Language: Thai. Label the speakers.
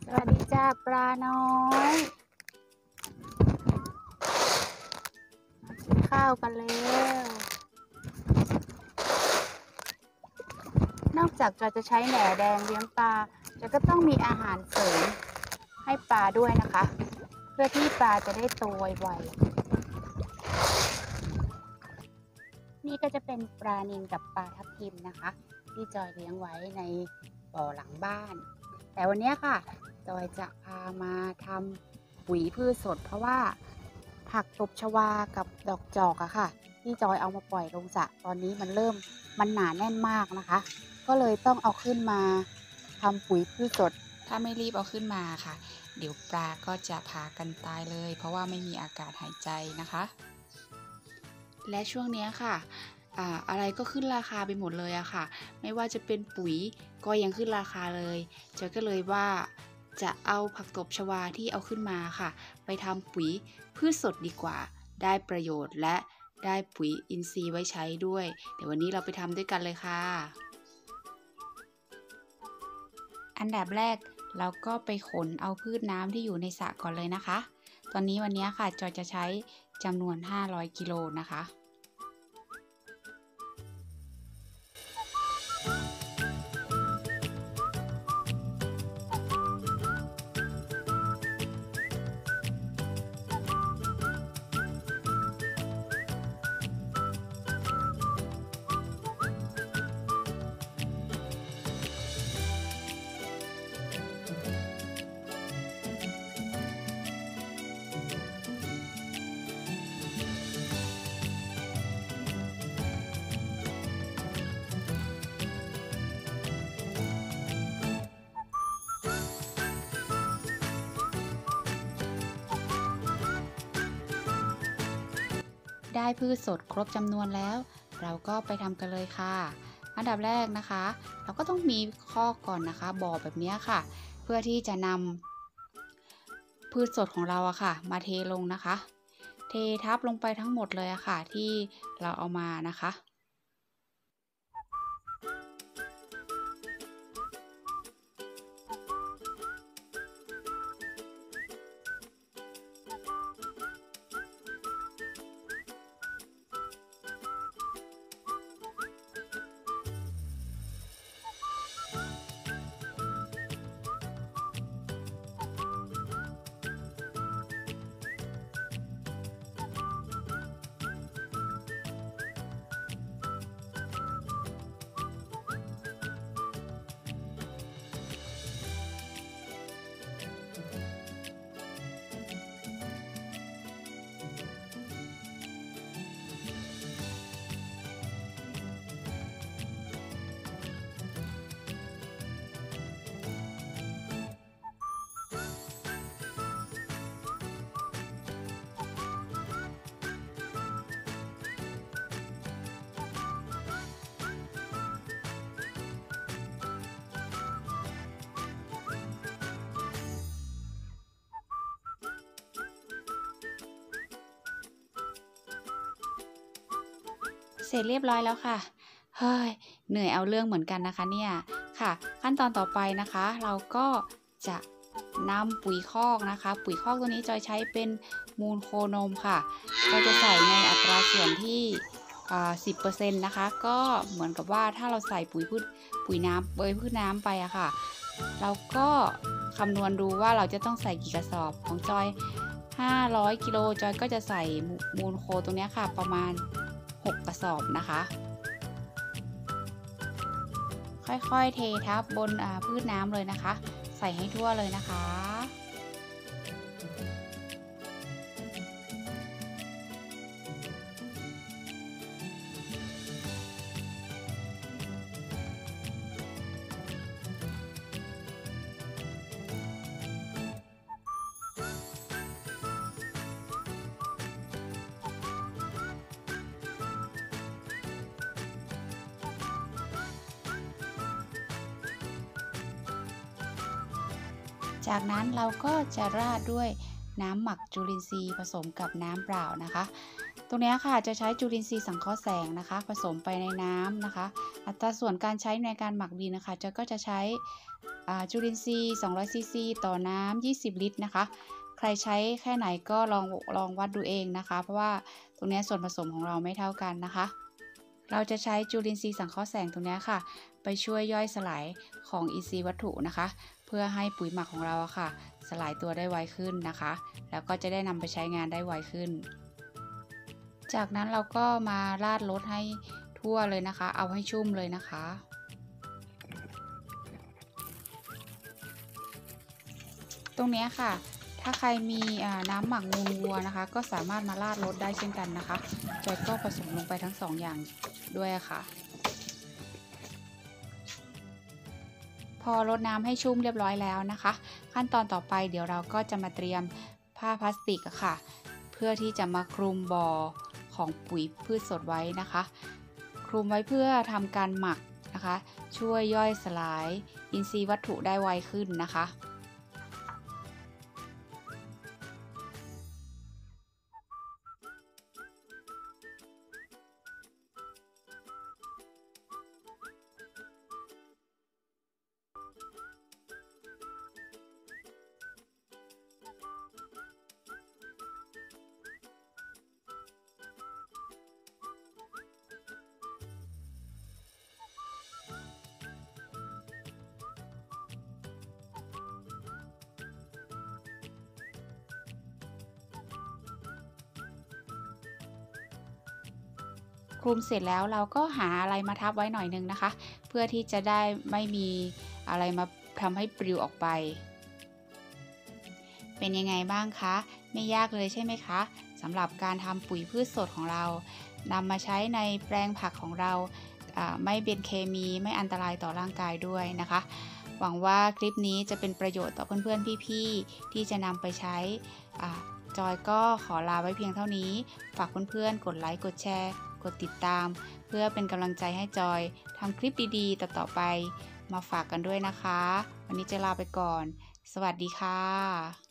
Speaker 1: สวัสดีจ้าปลาน้อยกินข้าวกันแล้วนอกจากจะใช้แหน่แดงเลี้ยงปลาจะก็ต้องมีอาหารเสริมให้ปลาด้วยนะคะเพื่อที่ปลาจะได้โตไวๆนี่ก็จะเป็นปลานิลกับปลาทับทิมนะคะที่จอยเลี้ยงไว้ในบ่อหลังบ้านแต่วันนี้ค่ะจอยจะพามาทำปุ๋ยพืชสดเพราะว่าผักตบชวากับดอกจอกอะค่ะที่จอยเอามาปล่อยลงสระตอนนี้มันหนาแน่นมากนะคะก็เลยต้องเอาขึ้นมาทำปุ๋ยพืชสดถ้าไม่รีบเอาขึ้นมาค่ะเดี๋ยวปลาก็จะพากันตายเลยเพราะว่าไม่มีอากาศหายใจนะคะและช่วงนี้ค่ะอะไรก็ขึ้นราคาไปหมดเลยอะค่ะไม่ว่าจะเป็นปุ๋ยก็ยังขึ้นราคาเลยจอยก็เลยว่าจะเอาผักตบชวาที่เอาขึ้นมาค่ะไปทำปุ๋ยพืชสดดีกว่าได้ประโยชน์และได้ปุ๋ยอินทรีย์ไว้ใช้ด้วยเดี๋ยววันนี้เราไปทำด้วยกันเลยค่ะอันดับแรกเราก็ไปขนเอาพืชน้ำที่อยู่ในสระก่อนเลยนะคะตอนนี้วันนี้ค่ะจอยจะใช้จำนวน500 กิโลนะคะได้พืชสดครบจำนวนแล้วเราก็ไปทำกันเลยค่ะอันดับแรกนะคะเราก็ต้องมีคอกก่อนนะคะบ่อแบบนี้ค่ะเพื่อที่จะนำพืชสดของเราอะค่ะมาเทลงนะคะเททับลงไปทั้งหมดเลยอะค่ะที่เราเอามานะคะเสร็จเรียบร้อยแล้วค่ะเฮ้ยเหนื่อยเอาเรื่องเหมือนกันนะคะเนี่ยค่ะขั้นตอนต่อไปนะคะเราก็จะนำปุ๋ยคอกนะคะปุ๋ยคอกตัวนี้จอยใช้เป็นมูลโคนมค่ะเราจะใส่ในอัตราส่วนที่10%นะคะก็เหมือนกับว่าถ้าเราใส่ปุ๋ยพืชน้ำไปอะค่ะเราก็คำนวณดูว่าเราจะต้องใส่กี่กระสอบของจอย500 กิโลจอยก็จะใส่มูลโคตรงนี้ค่ะประมาณ6 กระสอบนะคะค่อยๆเททับบนพืชน้ำเลยนะคะใส่ให้ทั่วเลยนะคะจากนั้นเราก็จะราดด้วยน้ำหมักจุลินทรีย์ผสมกับน้ำเปล่านะคะตรงนี้ค่ะจะใช้จุลินทรีย์สังเคราะห์แสงนะคะผสมไปในน้ำนะคะอัตราส่วนการใช้ในการหมักดินนะคะก็จะใช้จุลินทรีย์200ซีซีต่อน้ำ20ลิตรนะคะใครใช้แค่ไหนก็ลองวัดดูเองนะคะเพราะว่าตรงนี้ส่วนผสมของเราไม่เท่ากันนะคะเราจะใช้จุลินทรีย์สังเคราะห์แสงตรงนี้ค่ะไปช่วยย่อยสลายของอินทรีย์วัตถุนะคะเพื่อให้ปุ๋ยหมักของเราค่ะสลายตัวได้ไวขึ้นนะคะแล้วก็จะได้นำไปใช้งานได้ไวขึ้นจากนั้นเราก็มาราดรดให้ทั่วเลยนะคะเอาให้ชุ่มเลยนะคะตรงนี้ค่ะถ้าใครมีน้ำหมักมูลวัวนะคะก็สามารถมาราดรดได้เช่นกันนะคะจอยก็ผสมลงไปทั้ง2อย่างด้วยค่ะพอรดน้ำให้ชุ่มเรียบร้อยแล้วนะคะขั้นตอนต่อไปเดี๋ยวเราก็จะมาเตรียมผ้าพลาสติกค่ะเพื่อที่จะมาคลุมบ่อของปุ๋ยพืชสดไว้นะคะคลุมไว้เพื่อทำการหมักนะคะช่วยย่อยสลายอินทรีย์วัตถุได้ไวขึ้นนะคะคลุมเสร็จแล้วเราก็หาอะไรมาทับไว้หน่อยนึงนะคะเพื่อที่จะได้ไม่มีอะไรมาทำให้ปลิวออกไปเป็นยังไงบ้างคะไม่ยากเลยใช่ไหมคะสำหรับการทำปุ๋ยพืชสดของเรานำมาใช้ในแปลงผักของเราไม่เป็นเคมีไม่อันตรายต่อร่างกายด้วยนะคะหวังว่าคลิปนี้จะเป็นประโยชน์ต่อเพื่อนๆพี่ๆที่จะนำไปใช้จอยก็ขอลาไว้เพียงเท่านี้ฝากเพื่อนๆกดไลค์กดแชร์กดติดตามเพื่อเป็นกำลังใจให้จอยทำคลิปดีๆต่อๆไปมาฝากกันด้วยนะคะวันนี้จะลาไปก่อนสวัสดีค่ะ